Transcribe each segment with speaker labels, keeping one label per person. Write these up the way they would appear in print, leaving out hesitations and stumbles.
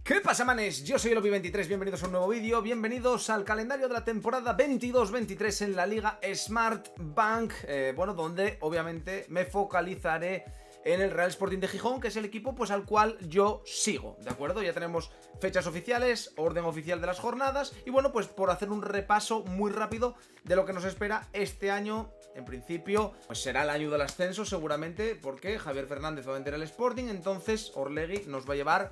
Speaker 1: ¿Qué pasa, manes? Yo soy el Obi23, bienvenidos a un nuevo vídeo, bienvenidos al calendario de la temporada 22-23 en la Liga Smart Bank, donde obviamente me focalizaré en el Real Sporting de Gijón, que es el equipo pues al cual yo sigo, ¿de acuerdo? Ya tenemos fechas oficiales, orden oficial de las jornadas y bueno, pues por hacer un repaso muy rápido de lo que nos espera este año. En principio, pues será el año del ascenso seguramente, porque Javier Fernández va a vender el Sporting, entonces Orlegui nos va a llevar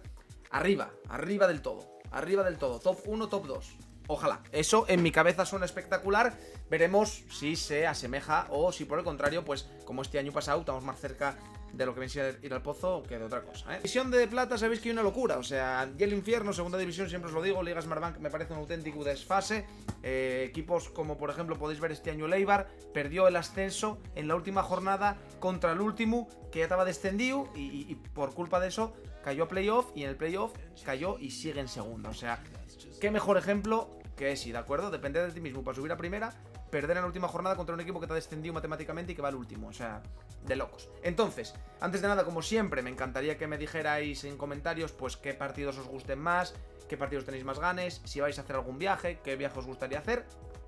Speaker 1: arriba del todo, top 1, top 2. Ojalá, eso en mi cabeza suena espectacular. Veremos si se asemeja o si por el contrario, pues como este año pasado estamos más cerca de lo que viene a ir al pozo que de otra cosa, División de plata, sabéis que hay una locura, o sea, y el infierno, segunda división, siempre os lo digo, Liga Smart Bank me parece un auténtico desfase. Equipos como por ejemplo podéis ver este año el Eibar, perdió el ascenso en la última jornada contra el último, que ya estaba descendido y por culpa de eso cayó a playoff y en el playoff cayó y sigue en segunda, o sea, qué mejor ejemplo que ese, ¿de acuerdo? Depender de ti mismo para subir a primera, perder en la última jornada contra un equipo que te ha descendido matemáticamente y que va al último, o sea, de locos. Entonces, antes de nada, como siempre, me encantaría que me dijerais en comentarios pues qué partidos os gusten más, qué partidos tenéis más ganes, si vais a hacer algún viaje, qué viaje os gustaría hacer.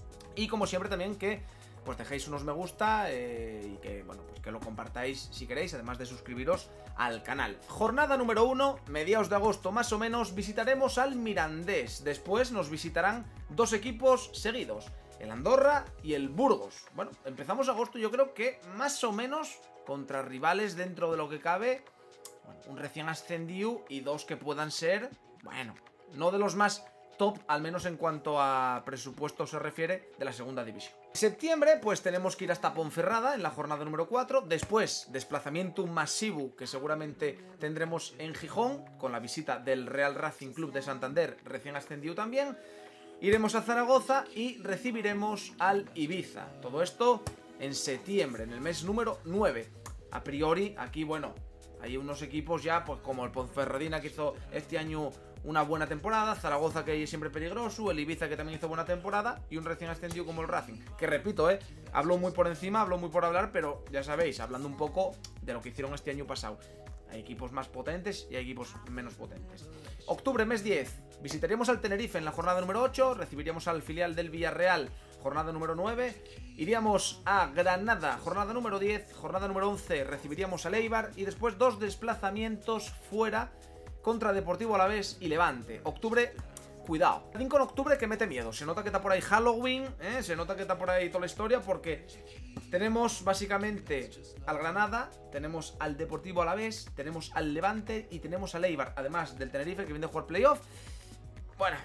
Speaker 1: Y como siempre también que pues dejéis unos me gusta y que, bueno, pues que lo compartáis si queréis, además de suscribiros al canal. Jornada número 1, mediados de agosto más o menos, visitaremos al Mirandés. Después nos visitarán dos equipos seguidos, el Andorra y el Burgos. Bueno, empezamos agosto yo creo que más o menos contra rivales dentro de lo que cabe. Bueno, un recién ascendido y dos que puedan ser, bueno, no de los más top, al menos en cuanto a presupuesto se refiere, de la segunda división. En septiembre, pues tenemos que ir hasta Ponferrada en la jornada número 4. Después, desplazamiento masivo que seguramente tendremos en Gijón, con la visita del Real Racing Club de Santander, recién ascendido también. Iremos a Zaragoza y recibiremos al Ibiza. Todo esto en septiembre, en el mes número 9. A priori, aquí, bueno, hay unos equipos ya, pues como el Ponferradina, que hizo este año una buena temporada, Zaragoza, que es siempre peligroso, el Ibiza, que también hizo buena temporada, y un recién ascendido como el Racing, que repito, hablo muy por encima, hablo muy por hablar, pero ya sabéis, hablando un poco de lo que hicieron este año pasado. Hay equipos más potentes y hay equipos menos potentes. Octubre, mes 10, visitaremos al Tenerife en la jornada número 8, recibiríamos al filial del Villarreal, jornada número 9, iríamos a Granada, jornada número 10, jornada número 11, recibiríamos al Eibar y después dos desplazamientos fuera contra Deportivo Alavés y Levante. Octubre, cuidado. Con octubre que mete miedo. Se nota que está por ahí Halloween, se nota que está por ahí toda la historia porque tenemos básicamente al Granada, tenemos al Deportivo Alavés, tenemos al Levante y tenemos al Eibar, además del Tenerife que viene a jugar playoff. Bueno,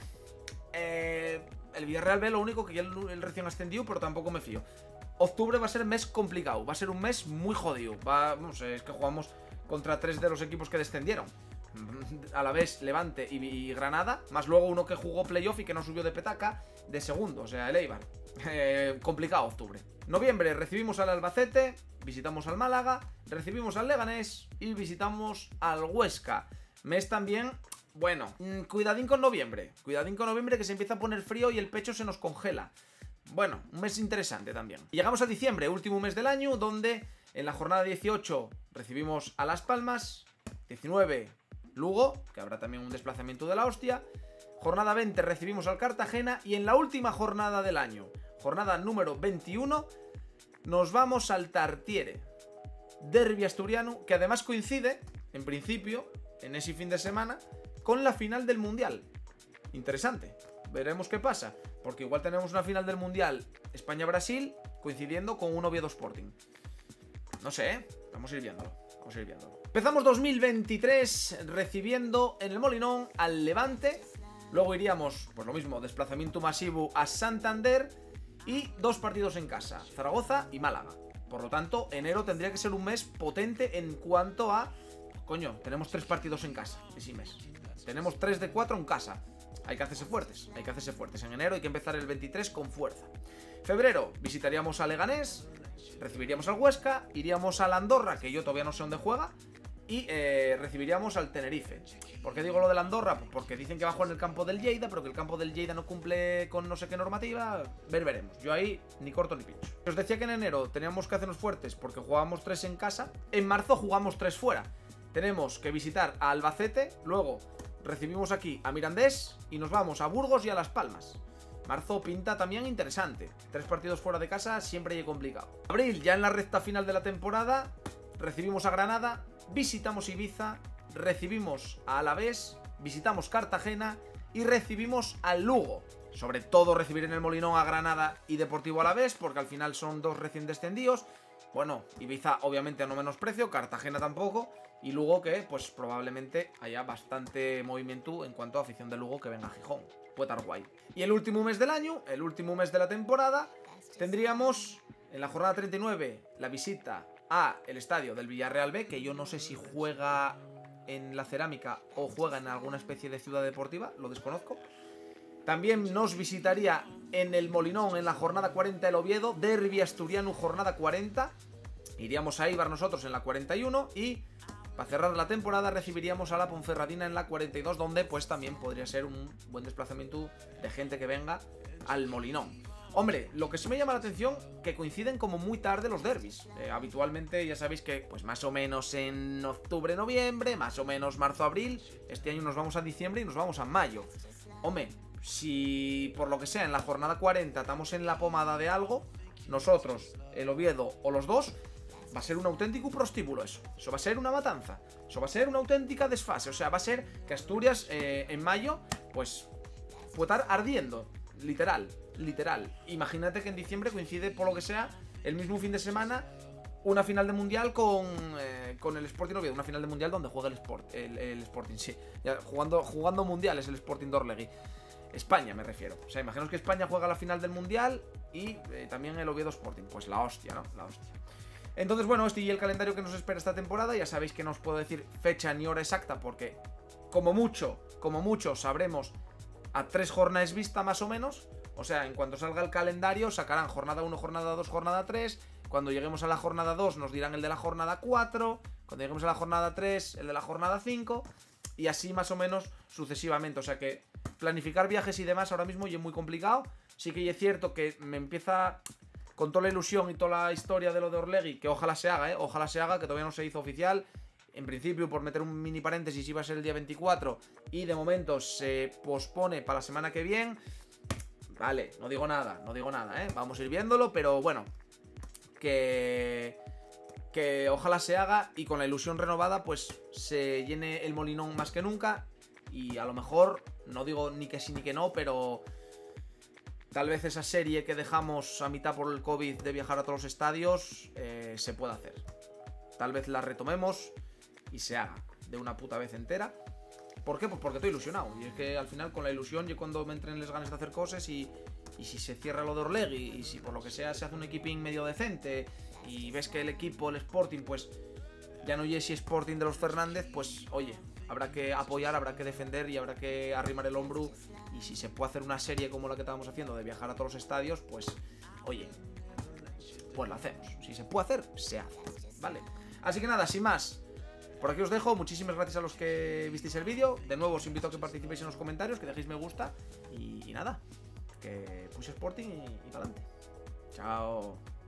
Speaker 1: el Villarreal ve lo único que ya el recién ascendido, pero tampoco me fío. Octubre va a ser un mes complicado, va a ser un mes muy jodido. No sé, es que jugamos contra tres de los equipos que descendieron. A la vez Levante y Granada, más luego uno que jugó playoff y que no subió de petaca de segundo, o sea, el Eibar. Complicado octubre. Noviembre recibimos al Albacete, visitamos al Málaga, recibimos al Leganés y visitamos al Huesca. Mes también, bueno, cuidadín con noviembre que se empieza a poner frío y el pecho se nos congela. Bueno, un mes interesante también. Y llegamos a diciembre, último mes del año, donde en la jornada 18 recibimos a Las Palmas, 19 Lugo, que habrá también un desplazamiento de la hostia. Jornada 20 recibimos al Cartagena y en la última jornada del año, jornada número 21, nos vamos al Tartiere. Derbi asturiano, que además coincide, en principio, en ese fin de semana, con la final del Mundial. Interesante. Veremos qué pasa, porque igual tenemos una final del Mundial España-Brasil coincidiendo con un Oviedo Sporting. No sé, vamos a ir viéndolo. Empezamos 2023 recibiendo en el Molinón al Levante. Luego iríamos, pues lo mismo, desplazamiento masivo a Santander y dos partidos en casa, Zaragoza y Málaga. Por lo tanto, enero tendría que ser un mes potente en cuanto a... Coño, tenemos 3 partidos en casa ese mes. Tenemos 3 de 4 en casa. Hay que hacerse fuertes, En enero hay que empezar el 23 con fuerza. Febrero visitaríamos a Leganés, recibiríamos al Huesca, iríamos al Andorra, que yo todavía no sé dónde juega, y recibiríamos al Tenerife. ¿Por qué digo lo del Andorra? Pues porque dicen que va a jugar en el campo del Lleida, pero que el campo del Lleida no cumple con no sé qué normativa. Veremos. Yo ahí ni corto ni pincho. Os decía que en enero teníamos que hacernos fuertes porque jugábamos 3 en casa. En marzo jugamos 3 fuera. Tenemos que visitar a Albacete, luego recibimos aquí a Mirandés y nos vamos a Burgos y a Las Palmas. Marzo pinta también interesante. 3 partidos fuera de casa siempre es complicado. Abril, ya en la recta final de la temporada, recibimos a Granada, visitamos Ibiza, recibimos a Alavés, visitamos Cartagena y recibimos al Lugo. Sobre todo recibir en el Molinón a Granada y Deportivo Alavés, porque al final son 2 recién descendidos. Bueno, Ibiza obviamente a no menosprecio, Cartagena tampoco, y Lugo que pues probablemente haya bastante movimiento en cuanto a afición de Lugo que venga a Gijón. Puede estar guay. Y el último mes del año, el último mes de la temporada, tendríamos en la jornada 39 la visita a el estadio del Villarreal B, que yo no sé si juega en la Cerámica o juega en alguna especie de ciudad deportiva, lo desconozco. También nos visitaría en el Molinón en la jornada 40 el Oviedo, Derbi Asturiano jornada 40. Iríamos a Eibar nosotros en la 41 y para cerrar la temporada recibiríamos a la Ponferradina en la 42, donde pues también podría ser un buen desplazamiento de gente que venga al Molinón. Hombre, lo que sí me llama la atención, que coinciden como muy tarde los derbis. Habitualmente ya sabéis que pues más o menos en octubre, noviembre, más o menos marzo, abril. Este año nos vamos a diciembre y nos vamos a mayo. Hombre, si por lo que sea en la jornada 40 estamos en la pomada de algo, nosotros, el Oviedo o los dos, va a ser un auténtico prostíbulo eso. Eso va a ser una matanza. Eso va a ser una auténtica desfase. O sea, va a ser que Asturias en mayo pues puede estar ardiendo. Literal. Imagínate que en diciembre coincide por lo que sea el mismo fin de semana una final de mundial con el Sporting Oviedo. Una final de mundial donde juega el Sporting, sí. Ya, jugando mundial es el Sporting d'Orlegui. España me refiero. O sea, imaginaos que España juega la final del mundial y también el Oviedo Sporting. Pues la hostia, ¿no? La hostia. Entonces, bueno, este y el calendario que nos espera esta temporada. Ya sabéis que no os puedo decir fecha ni hora exacta porque como mucho sabremos a 3 jornadas vista más o menos. O sea, en cuanto salga el calendario sacarán jornada 1, jornada 2, jornada 3. Cuando lleguemos a la jornada 2 nos dirán el de la jornada 4. Cuando lleguemos a la jornada 3 el de la jornada 5. Y así más o menos sucesivamente. O sea que planificar viajes y demás ahora mismo ya es muy complicado. Sí que es cierto que me empieza con toda la ilusión y toda la historia de lo de Orlegui, que ojalá se haga, ojalá se haga, que todavía no se hizo oficial. En principio, por meter un mini paréntesis, iba a ser el día 24 y de momento se pospone para la semana que viene. Vale, no digo nada, vamos a ir viéndolo, pero bueno, que ojalá se haga y con la ilusión renovada pues se llene el Molinón más que nunca y a lo mejor, no digo ni que sí ni que no, pero tal vez esa serie que dejamos a mitad por el COVID de viajar a todos los estadios se pueda hacer. Tal vez la retomemos y se haga de una puta vez entera. ¿Por qué? Pues porque estoy ilusionado. Y es que al final con la ilusión yo cuando me entren les ganas de hacer cosas y si se cierra lo de Orlegui y si por lo que sea se hace un equipín medio decente y ves que el equipo, el Sporting, pues ya no es Sporting de los Fernández, pues oye, habrá que apoyar, habrá que defender y habrá que arrimar el hombro. Y si se puede hacer una serie como la que estábamos haciendo de viajar a todos los estadios, pues oye, pues la hacemos. Si se puede hacer, se hace, ¿vale? Así que nada, sin más, por aquí os dejo. Muchísimas gracias a los que visteis el vídeo. De nuevo os invito a que participéis en los comentarios, que dejéis me gusta y nada, que puse Sporting y para adelante. Chao.